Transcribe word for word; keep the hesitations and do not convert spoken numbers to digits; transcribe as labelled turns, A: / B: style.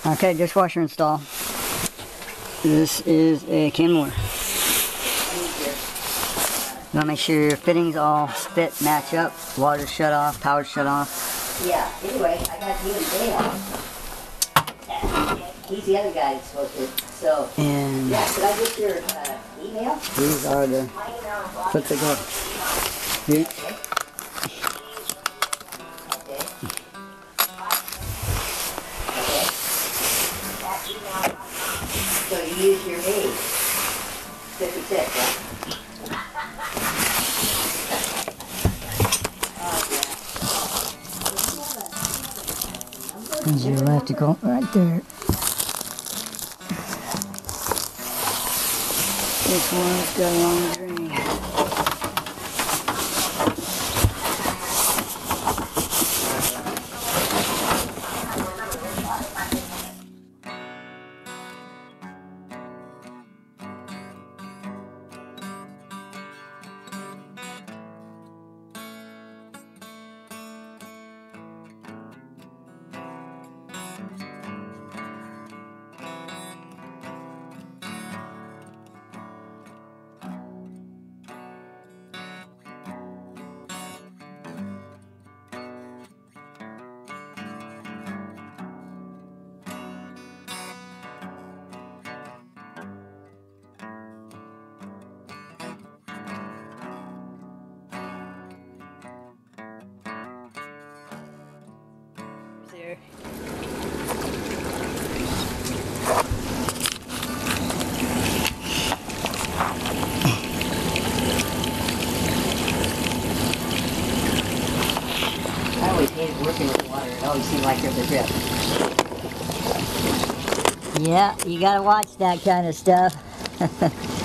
A: Okay, dishwasher install. This is a Kenmore. You want to make sure your fittings all fit, match up, water shut off, power shut off.
B: Yeah, anyway, I got you and Dale. He's the other guy that's supposed to. So,
A: and
B: yeah, could I get your uh, email?
A: These are the, put the go. Here.
B: Okay. Okay. So you use your maid. fifty-six, right?
A: There's your electrical right there. This one's got a long drain. There.
B: I always hated working with water. It always seemed like there's a drip.
A: Yeah, you gotta watch that kind of stuff.